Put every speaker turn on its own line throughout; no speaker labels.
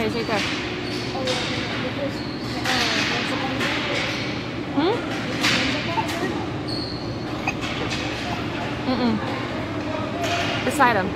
it's right there. Hmm? Beside him.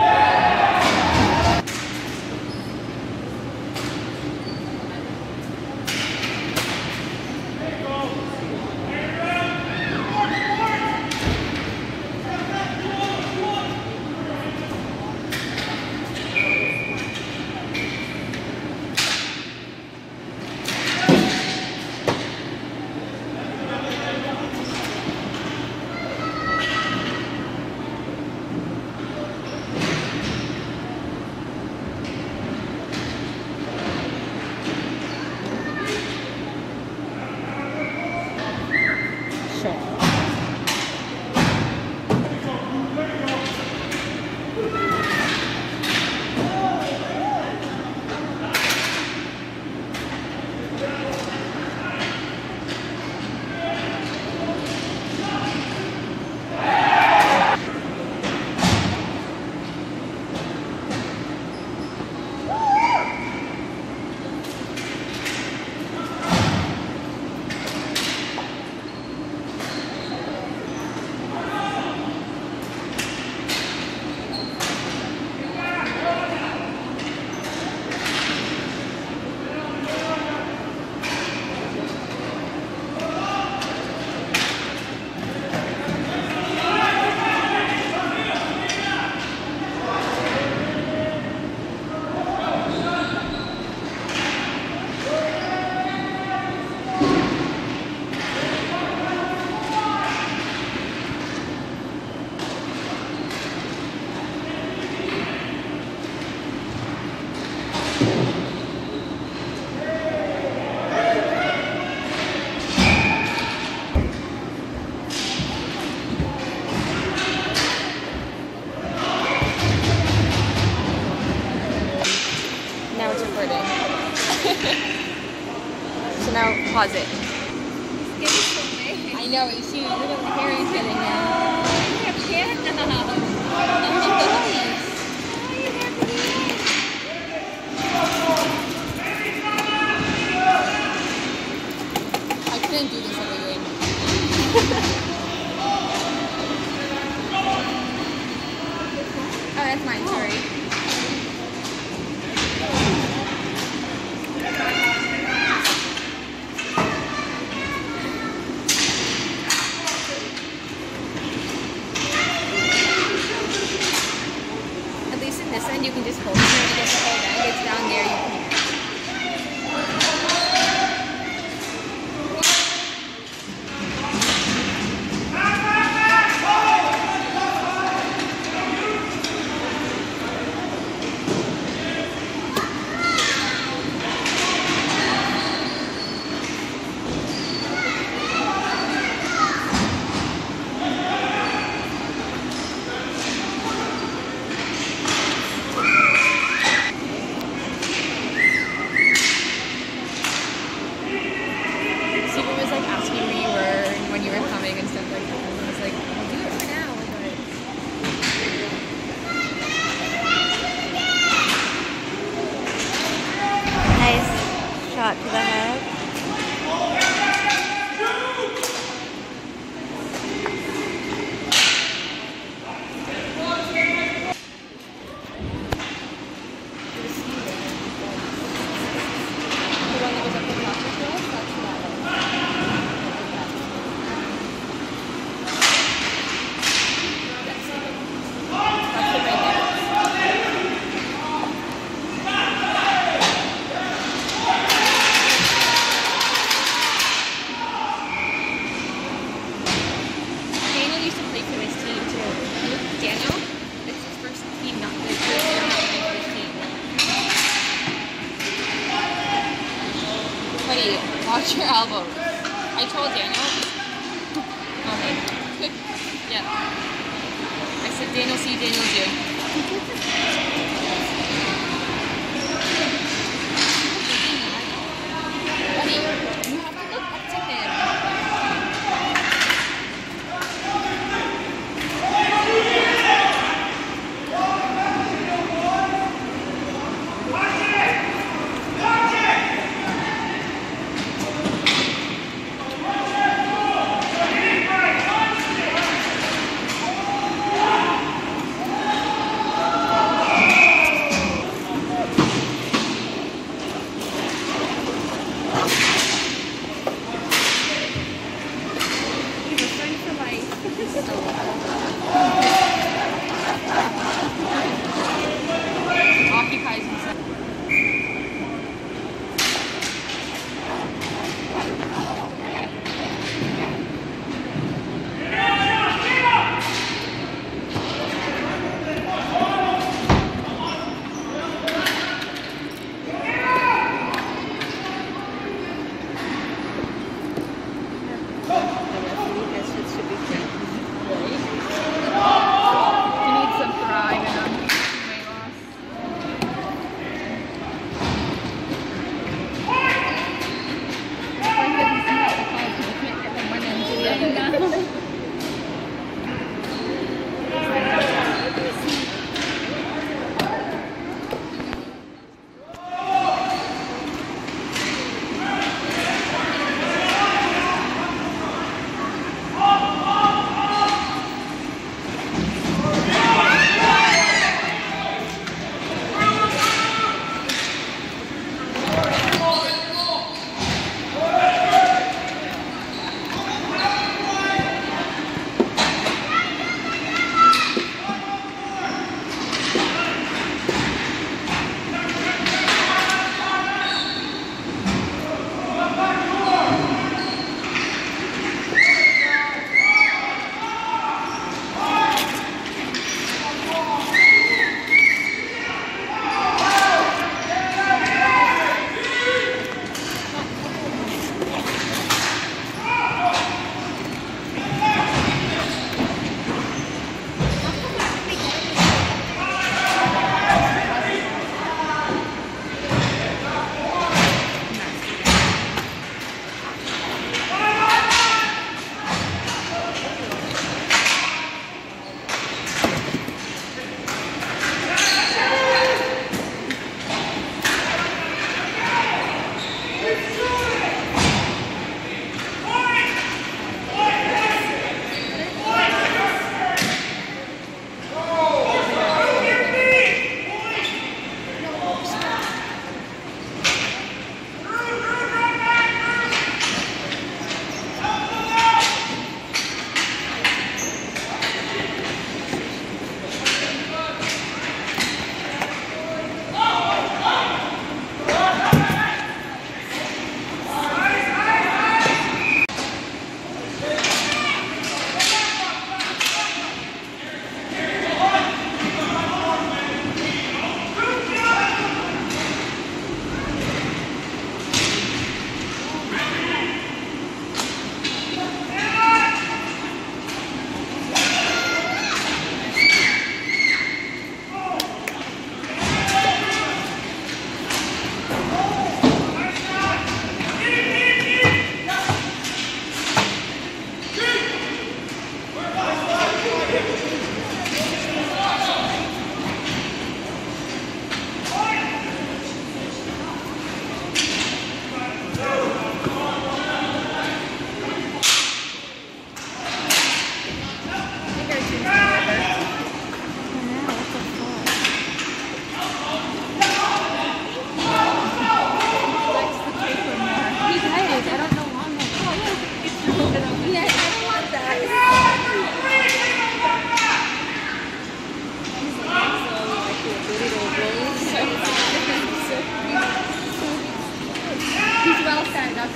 So now pause it. I know, you see, your little hair is getting now. I couldn't do this every game. Oh, that's mine, sorry. This end you can just hold it and get the whole bag. It's down there, you can.
Shot to the head.
Watch your elbows. I told Daniel. Okay. Yeah. I said Daniel see, Daniel do. Buddy, you have to look up to him.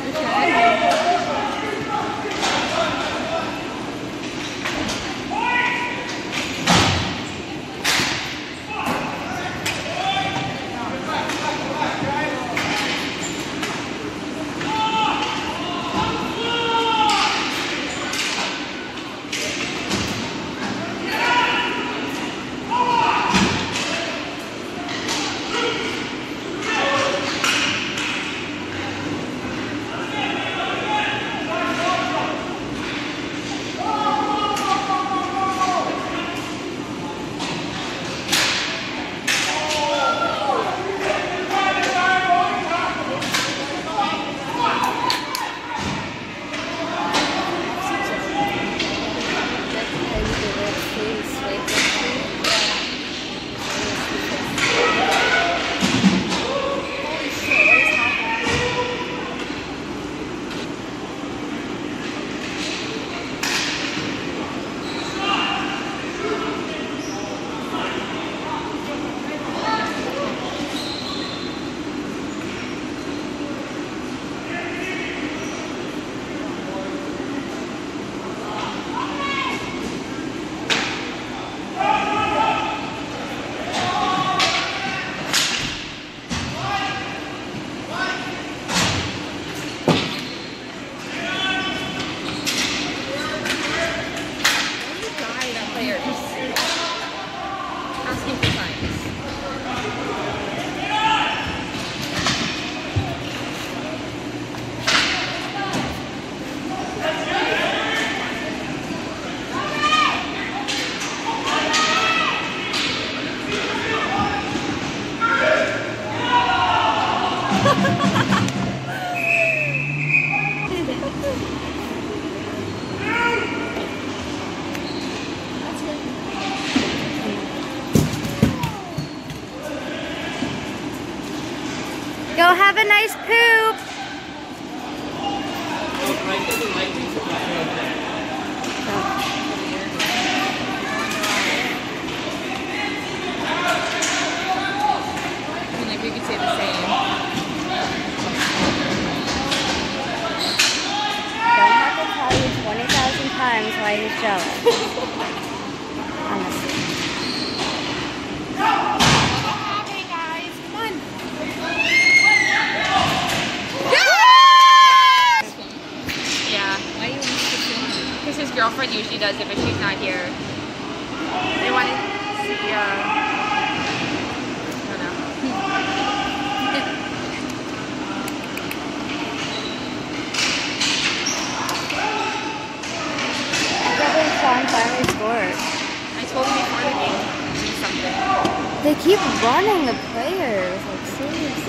Go have a nice poop.
I mean, like we could say the same.
Don't have to tell you 20,000 times why he's jealous. Honestly.
Because his girlfriend usually does it, but she's not here. They want to see, I don't know.
Sean finally scored.
I told him before the game to do something.
They keep running the players, like seriously.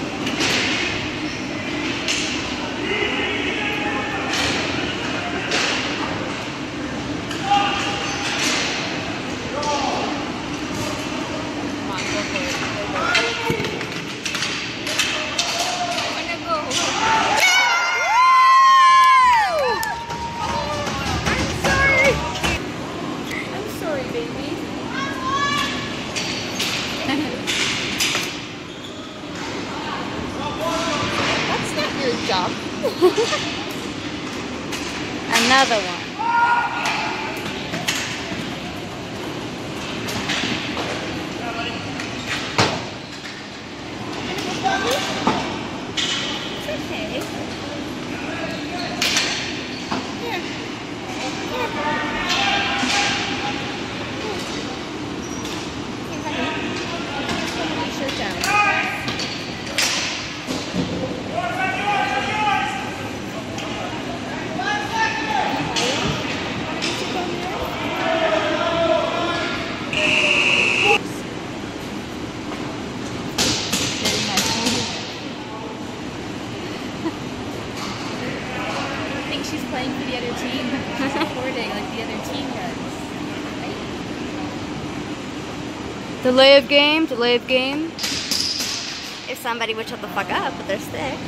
Job.
Another one.
It's okay. Here. Put my shirt down. She's playing for the other team. She's recording like the other team does.
Delay of game, delay of game. If somebody would shut the fuck up, but they're sick.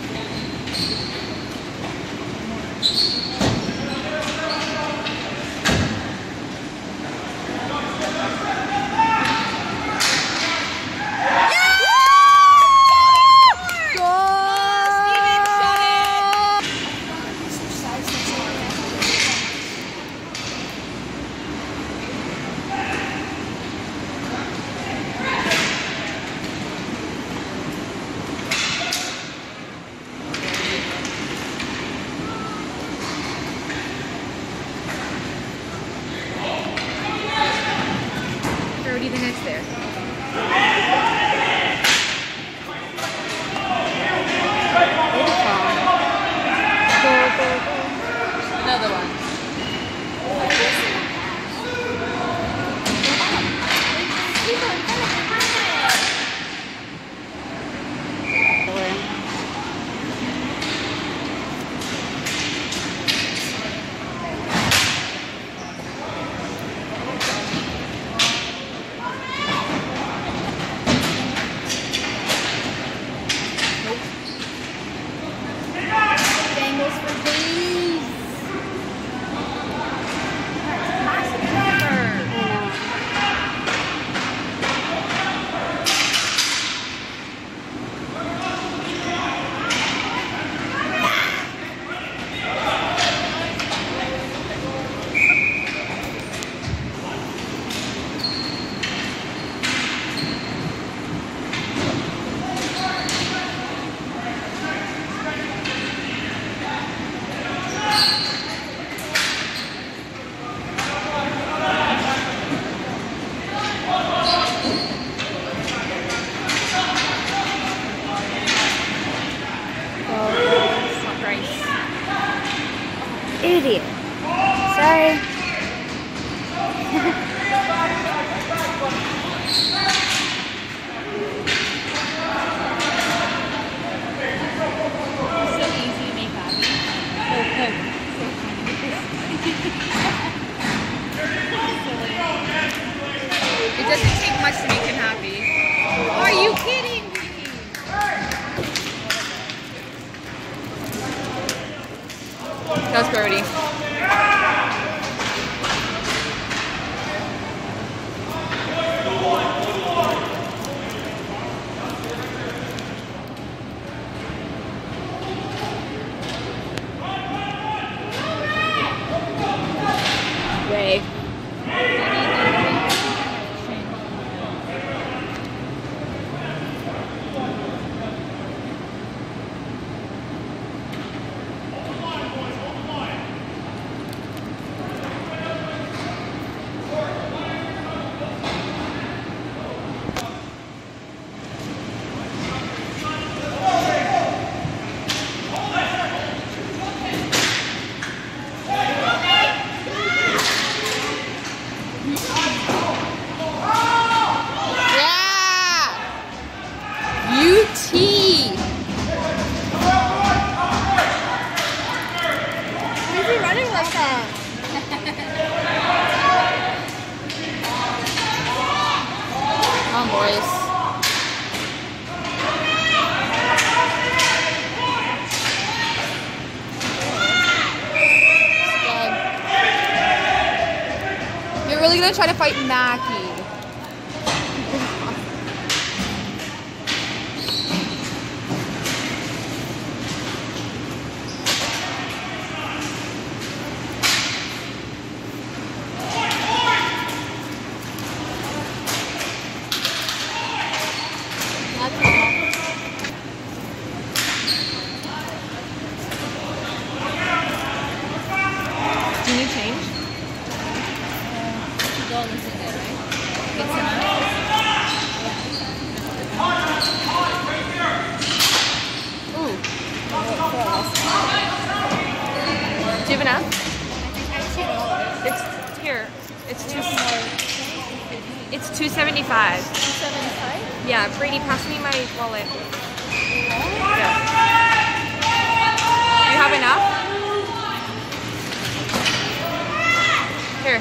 boys. You're really gonna try to fight Mackie. Do you need change? $2 in there, right? Good enough. Ooh. Do you have enough? It's here. It's $2.75. $2.75? Yeah, Brady, pass me my wallet. Yeah. You have enough? Here.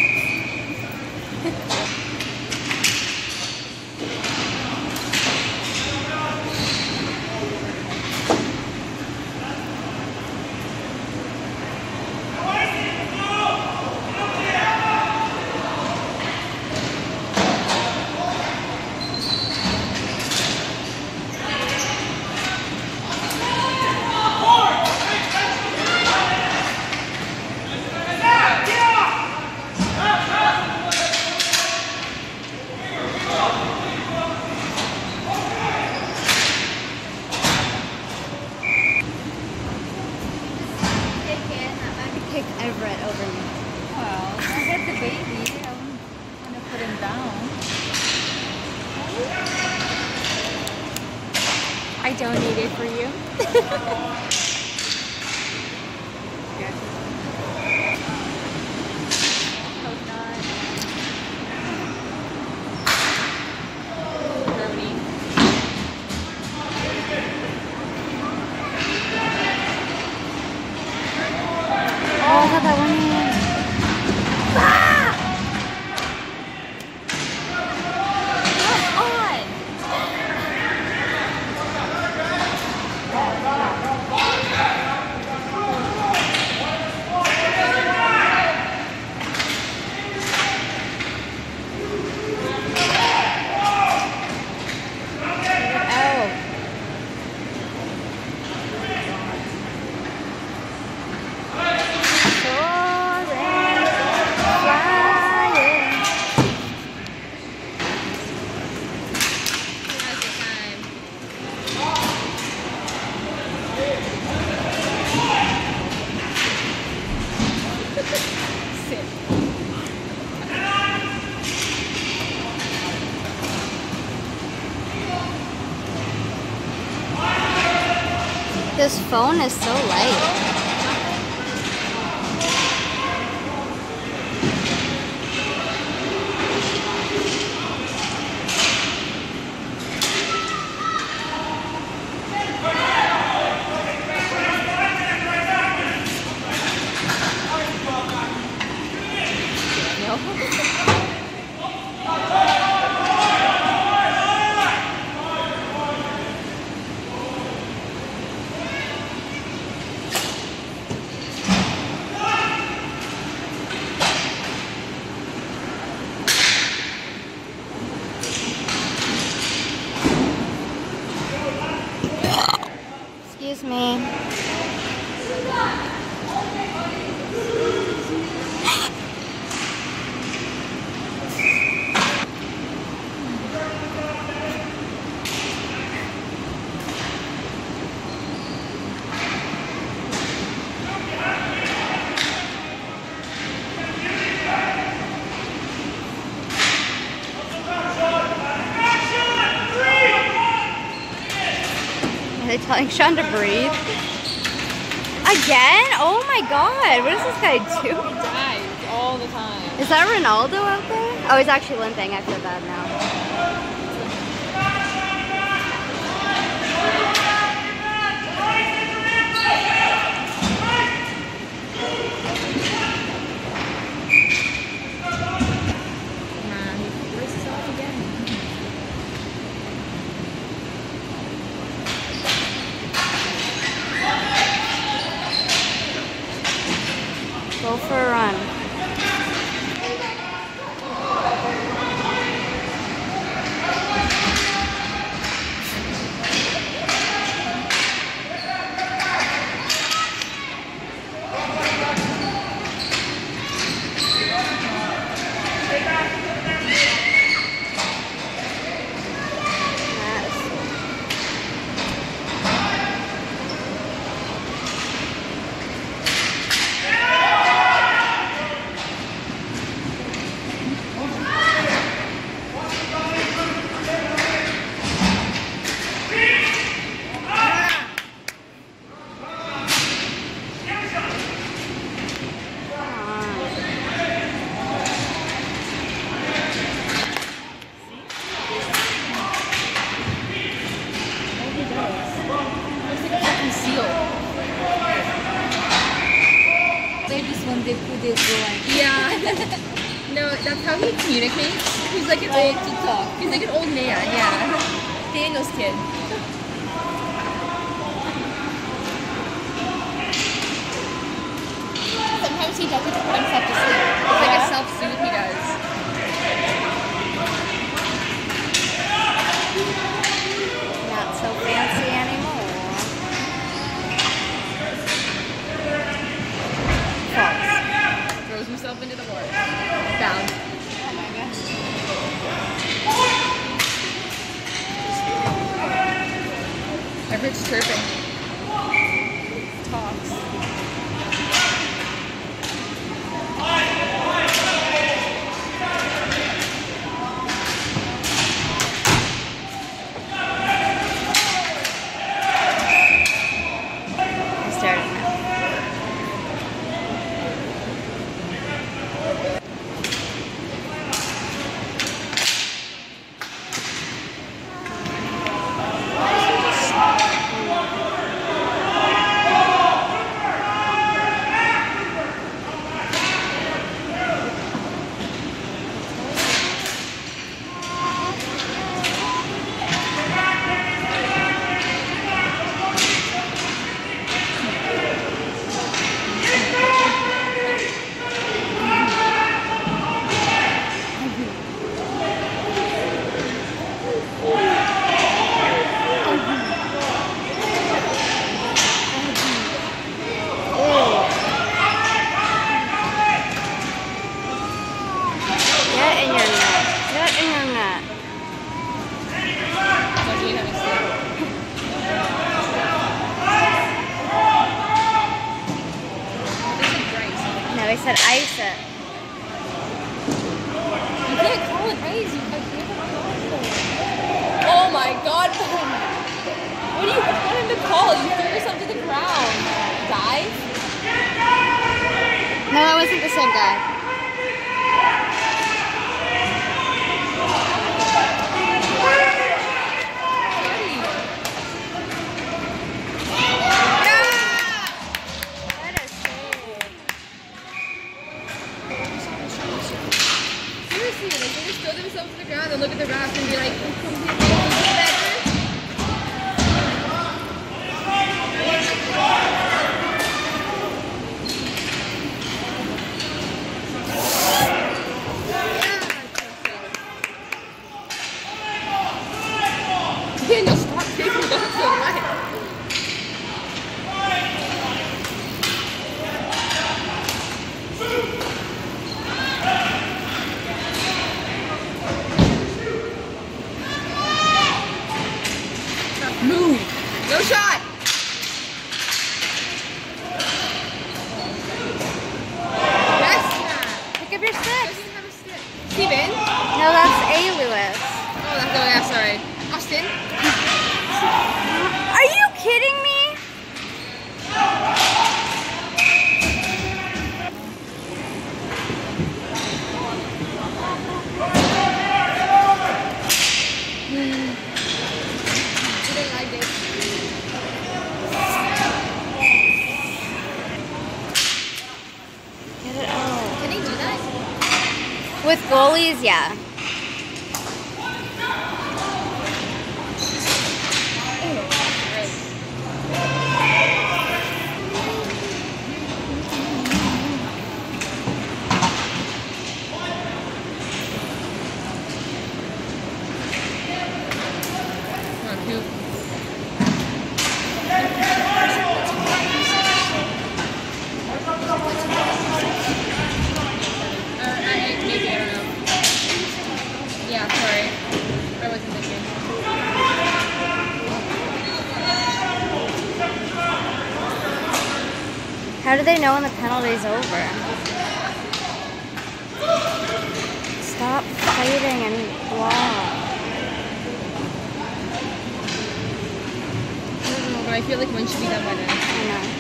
Pick Everett over me.
Well, I had the baby. I'm gonna put him down.
I donated for you.
Hope not.
Oh, I got that one in. This phone is so light. Excuse me. Are they telling Sean to breathe? Again? Oh my god, what does this guy do?
He dies all the time.
Is that Ronaldo out there? Oh, he's actually limping. I feel bad now.
they put it going.
Yeah. No, that's how he communicates. He's like an old
To talk.
He's like an old man. Yeah. Daniel's kid. Sometimes he does it to put himself to sleep. It's like a self-soothe he does.
Not so fancy anymore. False.
Throws himself into the water. Down.
Oh my gosh.
Everett's chirping. Talks.
I started now. Get in your net. Get in your net.
What do you have to say? This is Bryce.
No, they said ice it.
You can't call it ice. You can't call it. Oh my god. What do you want him to call? You threw yourself to the ground. Dive?
No, that wasn't the same guy. What a save.
Seriously, like they just throw themselves to the ground and look at the rafts and be like, better. Daniel, stop taking those so right. Move! No shot! Yes!
Pick up your stick.
Doesn't have a stick. Steven?
No, that's A. Lewis.
Oh, that's, oh yeah, sorry. Austin?
Are you kidding me?
Didn't like it.
Get it out.
Can he do that?
With goalies, yeah.
Yeah, sorry. I wasn't thinking.
How do they know when the penalty's over? Stop fighting and block.
I don't know, but I feel like one should be done by then.
I know.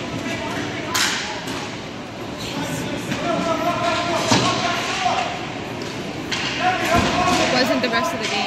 It wasn't the rest of the game.